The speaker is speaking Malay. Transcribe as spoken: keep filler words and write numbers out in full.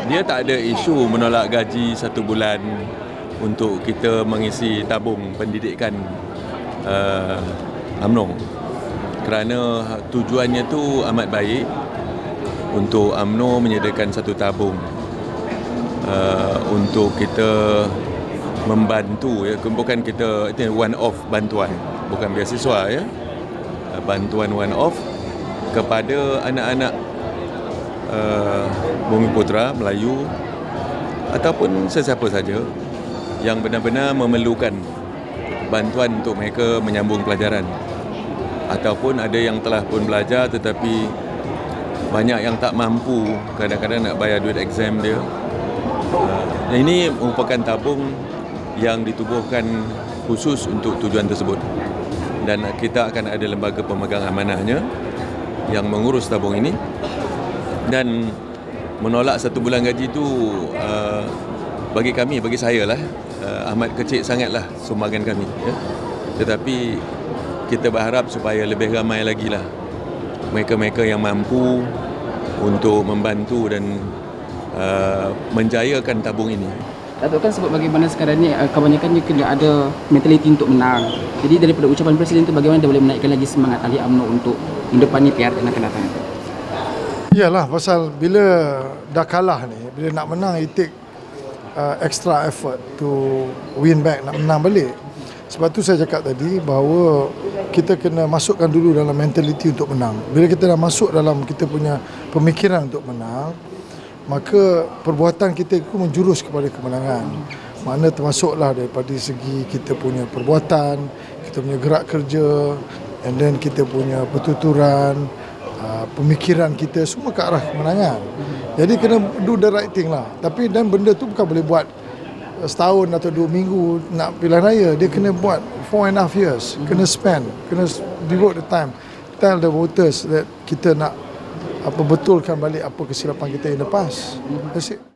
dia tak ada isu menolak gaji satu bulan untuk kita mengisi tabung pendidikan uh, U M N O. Kerana tujuannya tu amat baik untuk U M N O menyediakan satu tabung uh, untuk kita membantu, ya, bukan kita itu one off bantuan, bukan beasiswa, ya, bantuan one off kepada anak-anak uh, Bumiputera Melayu ataupun sesiapa saja yang benar-benar memerlukan bantuan untuk mereka menyambung pelajaran, ataupun ada yang telah pun belajar tetapi banyak yang tak mampu kadang-kadang nak bayar duit exam dia. Uh, ini merupakan tabung yang ditubuhkan khusus untuk tujuan tersebut, dan kita akan ada lembaga pemegang amanahnya yang mengurus tabung ini. Dan menolak satu bulan gaji itu uh, bagi kami, bagi saya lah, uh, amat kecil sangatlah sumbangan kami, ya. Tetapi kita berharap supaya lebih ramai lagi lah mereka-mereka yang mampu untuk membantu dan uh, menjayakan tabung ini. Datuk, kan sebab bagaimana sekarang ni kebanyakannya kena ada mentaliti untuk menang. Jadi daripada ucapan Presiden itu, bagaimana dia boleh menaikkan lagi semangat ahli U M N O untuk mendepani P R yang akan datang? Iyalah, pasal bila dah kalah ni, bila nak menang, it take uh, extra effort to win back, nak menang balik. Sebab tu saya cakap tadi bahawa kita kena masukkan dulu dalam mentaliti untuk menang. Bila kita dah masuk dalam kita punya pemikiran untuk menang, maka perbuatan kita itu menjurus kepada kemenangan. Mana termasuklah daripada segi kita punya perbuatan, kita punya gerak kerja, and then kita punya pertuturan, uh, pemikiran kita, semua ke arah kemenangan. Jadi kena do the right thing lah. Tapi dan benda tu bukan boleh buat setahun atau dua minggu nak pilihan raya. Dia kena buat four and a half years. Kena spend, kena devote the time. Tell the voters that kita nak apa betulkan balik apa kesilapan kita yang lepas. That's it.